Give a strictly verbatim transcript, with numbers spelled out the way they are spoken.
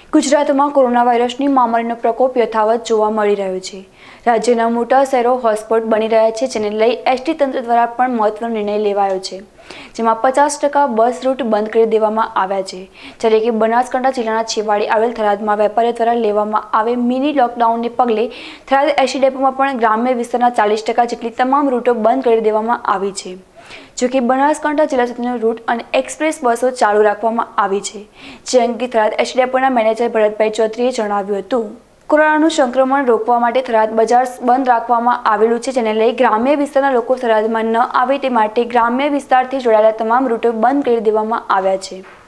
ગુજરાતમાં કોરોના વાયરસની મહામારીનો પ્રકોપ યથાવત જોવા મળી રહ્યો છે। રાજ્યના મોટા શહેરો હોટસ્પોટ બની રહ્યા છે, જેને લઈ એસ.ટી તંત્ર દ્વારા પણ મહત્વનો નિર્ણય લેવાયો છે, જેમાં પચાસ ટકા બસ રૂટ બંધ કરી દેવામાં આવ્યા છે, જ્યારે કે બનાસકાંઠા જિલ્લાના છેવાડે આવેલ થરાદમાં વેપારીઓ દ્વારા લેવામાં આવે મિની લોકડાઉનને પગલે થરાદ એસ.ટી ડેપોમાં પણ ગ્રામ્ય વિસ્તારના ચાલીસ ટકા જેટલી તમામ રૂટો બંધ કરી દેવામાં આવી છે। જો કે બનાસકાંઠા જિલ્લા સુધીનો રૂટ અને એક્સપ્રેસ બસો ચાલુ રાખવામાં આવી છે, જે અંગે થરાદ એસ.ટી ડેપોના મેનેજર ભરતભાઈ ચૌધરીએ જણાવ્યું હતું। કોરોનાનું સંક્રમણ રોકવા માટે થરાદ બજાર બંધ રાખવામાં આવેલું છે, જેને લઈ ગ્રામ્ય વિસ્તારના લોકો થરાદમાં ન આવે તે માટે ગ્રામ્ય વિસ્તારથી જોડાયેલા તમામ રૂટો બંધ કરી દેવામાં આવ્યા છે।